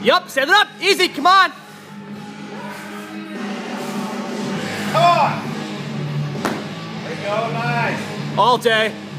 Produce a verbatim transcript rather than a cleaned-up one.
Yup, stand it up. Easy, come on. Come on. There you go, nice. All day.